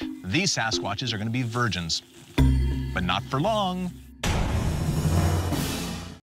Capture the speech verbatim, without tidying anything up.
These Sasquatches are going to be virgins, but not for long.